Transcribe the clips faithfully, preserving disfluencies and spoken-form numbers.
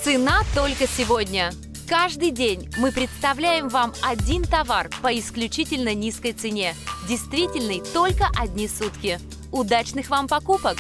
Цена только сегодня. Каждый день мы представляем вам один товар по исключительно низкой цене. Действительный только одни сутки. Удачных вам покупок!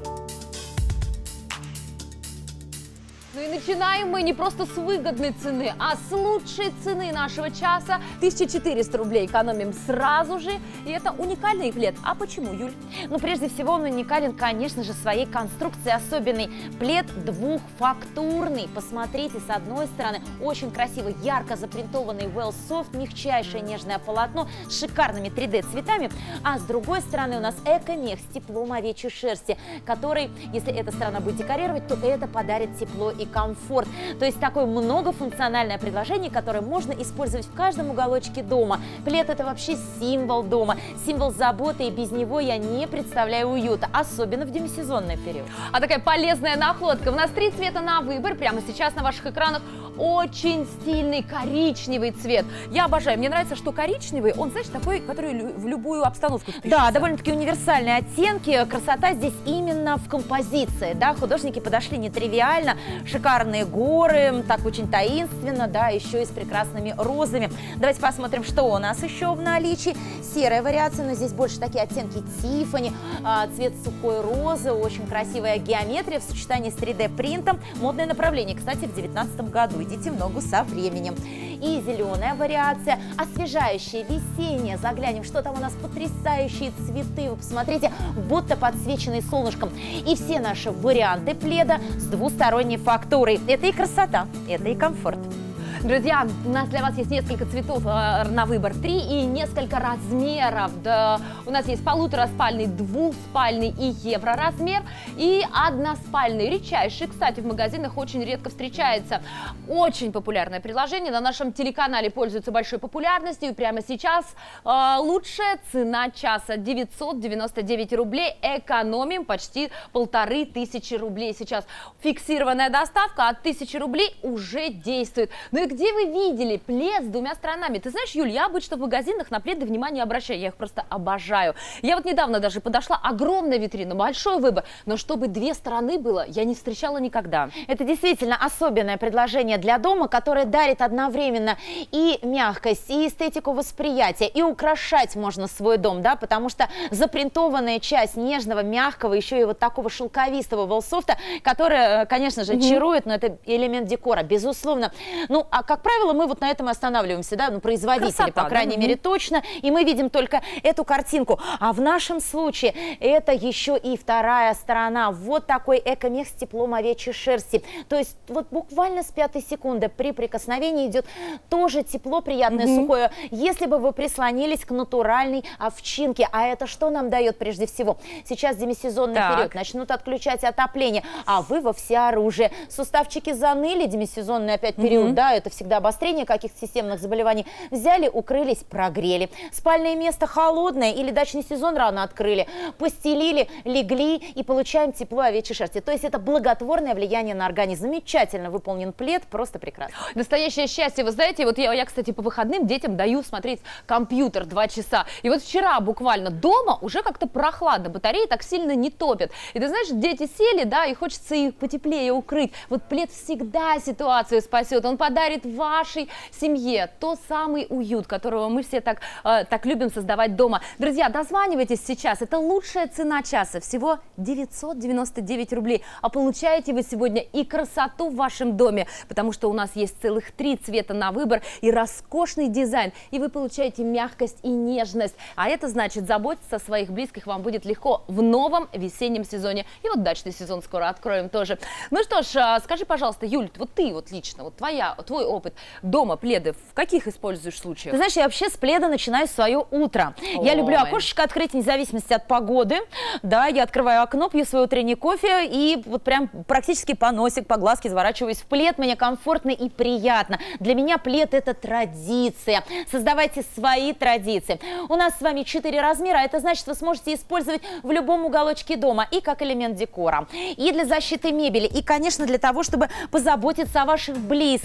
Ну и начинаем мы не просто с выгодной цены, а с лучшей цены нашего часа. тысяча четыреста рублей экономим сразу же. И это уникальный плед. А почему, Юль? Ну, прежде всего, он уникален, конечно же, своей конструкцией особенной. Плед двухфактурный. Посмотрите, с одной стороны, очень красивый, ярко запринтованный Well Soft, мягчайшее нежное полотно с шикарными три дэ цветами. А с другой стороны у нас эко-мех с теплом овечьей шерсти, который, если эта сторона будет декорировать, то это подарит тепло и комфорт. То есть такое многофункциональное предложение, которое можно использовать в каждом уголочке дома. Плед – это вообще символ дома, символ заботы, и без него я не представляю уюта, особенно в демисезонный период. А такая полезная находка. У нас три цвета на выбор. Прямо сейчас на ваших экранах очень стильный коричневый цвет. Я обожаю. Мне нравится, что коричневый, он, знаешь, такой, который в любую обстановку впишется. Да, довольно-таки универсальные оттенки. Красота здесь именно в композиции. Да, художники подошли нетривиально. Шикарные горы, так очень таинственно, да, еще и с прекрасными розами. Давайте посмотрим, что у нас еще в наличии. Серая вариация, но здесь больше такие оттенки Тиффани, цвет сухой розы, очень красивая геометрия в сочетании с три дэ принтом. Модное направление, кстати, в две тысячи девятнадцатом году. Идите в ногу со временем. И зеленая вариация, освежающая, весенняя. Заглянем, что там у нас, потрясающие цветы. Вы посмотрите, будто подсвеченные солнышком. И все наши варианты пледа с двусторонней фактурой. Это и красота, это и комфорт. Друзья, у нас для вас есть несколько цветов э, на выбор, три и несколько размеров. Да, у нас есть полутораспальный, двухспальный и евроразмер, и односпальный, редчайший. Кстати, в магазинах очень редко встречается. Очень популярное приложение, на нашем телеканале пользуется большой популярностью. И прямо сейчас э, лучшая цена часа – девятьсот девяносто девять рублей. Экономим почти полторы тысячи рублей. Сейчас фиксированная доставка от тысячи рублей уже действует. Ну и где вы видели плед с двумя сторонами? Ты знаешь, Юль, я обычно в магазинах на пледы внимание обращаю, я их просто обожаю. Я вот недавно даже подошла, огромная витрина, большой выбор, но чтобы две стороны было, я не встречала никогда. Это действительно особенное предложение для дома, которое дарит одновременно и мягкость, и эстетику восприятия, и украшать можно свой дом, да, потому что запринтованная часть нежного, мягкого, еще и вот такого шелковистого волсофта, которое, конечно же, mm-hmm. чарует, но это элемент декора, безусловно. Ну, а как правило, мы вот на этом и останавливаемся, да, ну, производители, красота, по крайней да? мере, точно, и мы видим только эту картинку. А в нашем случае это еще и вторая сторона. Вот такой эко-мех с теплом овечьей шерсти. То есть вот буквально с пятой секунды при прикосновении идет тоже тепло, приятное, угу. сухое. Если бы вы прислонились к натуральной овчинке, а это что нам дает прежде всего? Сейчас демисезонный так. период, начнут отключать отопление, а вы во всеоружие. Суставчики заныли, демисезонный опять период, угу. да, это всегда обострение каких-то системных заболеваний. Взяли, укрылись, прогрели. Спальное место холодное или дачный сезон рано открыли, постелили, легли и получаем тепло овечьей шерсти. То есть это благотворное влияние на организм. Замечательно выполнен плед, просто прекрасно. Настоящее счастье. Вы знаете, вот я, я, кстати, по выходным детям даю смотреть компьютер два часа. И вот вчера буквально дома уже как-то прохладно, батареи так сильно не топят. И ты знаешь, дети сели, да, и хочется их потеплее укрыть. Вот плед всегда ситуацию спасет. Он подарит вашей семье тот самый уют, которого мы все так, э, так любим создавать дома. Друзья, дозванивайтесь сейчас. Это лучшая цена часа. Всего девятьсот девяносто девять рублей. А получаете вы сегодня и красоту в вашем доме, потому что у нас есть целых три цвета на выбор и роскошный дизайн. И вы получаете мягкость и нежность. А это значит, заботиться о своих близких вам будет легко в новом весеннем сезоне. И вот дачный сезон скоро откроем тоже. Ну что ж, скажи, пожалуйста, Юль, вот ты вот лично, вот твоя, твой опыт дома пледы в каких используешь случаях? Ты знаешь, я вообще с пледа начинаю свое утро. Ой. Я люблю окошечко открыть вне зависимости от погоды. Да, я открываю окно, пью свой утренний кофе и вот прям практически по носик, по глазке заворачиваюсь в плед. Мне комфортно и приятно. Для меня плед – это традиция. Создавайте свои традиции. У нас с вами четыре размера. Это значит, вы сможете использовать в любом уголочке дома и как элемент декора, и для защиты мебели, и, конечно, для того, чтобы позаботиться о ваших близких, особенно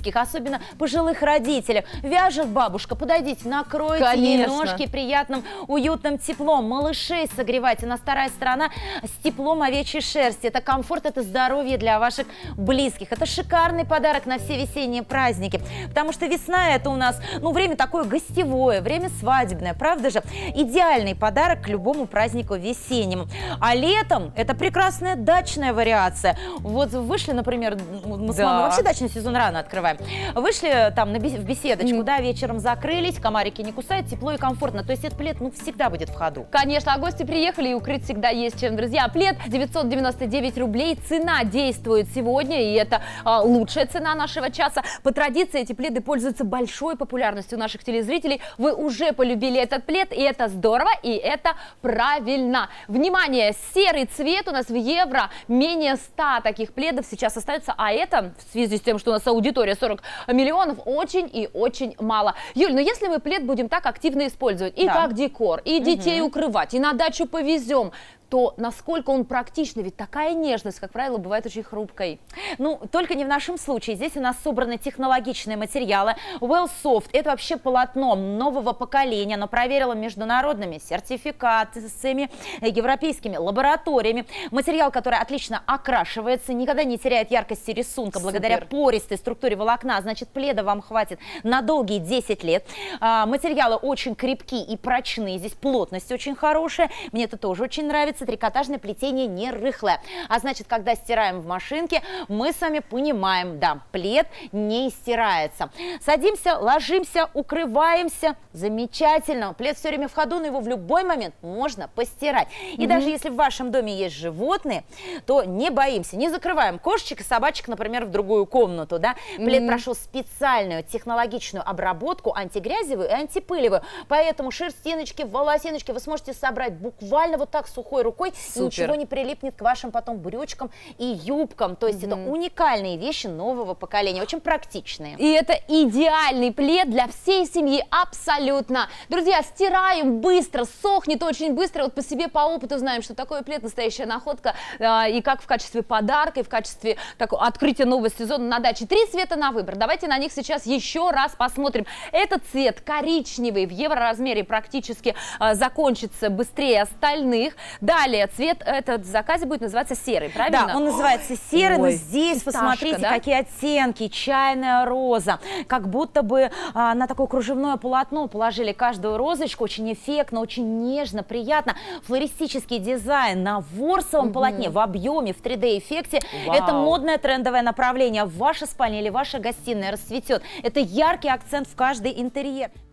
особенно пожилых родителей. Вяжет бабушка, подойдите, накройте ей ножки приятным, уютным теплом. Малышей согревайте. У нас вторая сторона с теплом овечьей шерсти. Это комфорт, это здоровье для ваших близких. Это шикарный подарок на все весенние праздники. Потому что весна — это у нас, ну, время такое гостевое, время свадебное, правда же? Идеальный подарок к любому празднику весеннему. А летом это прекрасная дачная вариация. Вот вышли, например, мы с Да. мамой вообще дачный сезон рано открываем. Вышли там на бес- в беседочку, Mm. да, вечером закрылись, комарики не кусают, тепло и комфортно. То есть этот плед, ну, всегда будет в ходу. Конечно, а гости приехали, и укрыть всегда есть чем, друзья. Плед девятьсот девяносто девять рублей, цена действует сегодня, и это а, лучшая цена нашего часа. По традиции эти пледы пользуются большой популярностью у наших телезрителей. Вы уже полюбили этот плед, и это здорово, и это правильно. Внимание, серый цвет у нас в евро, менее ста таких пледов сейчас остается, а это, в связи с тем, что у нас аудитория сорок миллионов, очень и очень мало. Юль, но если мы плед будем так активно использовать, и Да. как декор, и детей укрывать, и на дачу повезем, то насколько он практичный, ведь такая нежность, как правило, бывает очень хрупкой. Ну, только не в нашем случае. Здесь у нас собраны технологичные материалы. Well Soft – это вообще полотно нового поколения. Оно проверило международными сертификациями, европейскими лабораториями. Материал, который отлично окрашивается, никогда не теряет яркости рисунка. Супер. Благодаря пористой структуре волокна. Значит, пледа вам хватит на долгие десять лет. А, материалы очень крепкие и прочные. Здесь плотность очень хорошая. Мне это тоже очень нравится. Трикотажное плетение не рыхлое. А значит, когда стираем в машинке, мы с вами понимаем, да, плед не стирается. Садимся, ложимся, укрываемся. Замечательно. Плед все время в ходу, но его в любой момент можно постирать. И mm-hmm. даже если в вашем доме есть животные, то не боимся, не закрываем кошечек и собачек, например, в другую комнату. Да? Плед mm-hmm. прошел специальную технологичную обработку, антигрязевую и антипылевую. Поэтому шерстиночки, волосиночки вы сможете собрать буквально вот так сухой рукой. Рукой, и ничего не прилипнет к вашим потом брючкам и юбкам. То есть mm-hmm. это уникальные вещи нового поколения, очень практичные. И это идеальный плед для всей семьи, абсолютно. Друзья, стираем быстро, сохнет очень быстро. Вот по себе, по опыту знаем, что такой плед настоящая находка. И как в качестве подарка, и в качестве такого открытия нового сезона на даче. Три цвета на выбор. Давайте на них сейчас еще раз посмотрим. Этот цвет коричневый в евроразмере практически а, закончится быстрее остальных. Далее цвет этот в заказе будет называться серый, правильно? Да, он называется серый, Ой, но здесь фисташка, посмотрите, да? какие оттенки, чайная роза, как будто бы а, на такое кружевное полотно положили каждую розочку, очень эффектно, очень нежно, приятно, флористический дизайн на ворсовом угу. полотне, в объеме, в три дэ эффекте. Вау. Это модное трендовое направление, ваша спальня или ваша гостиная расцветет, это яркий акцент в каждый интерьер.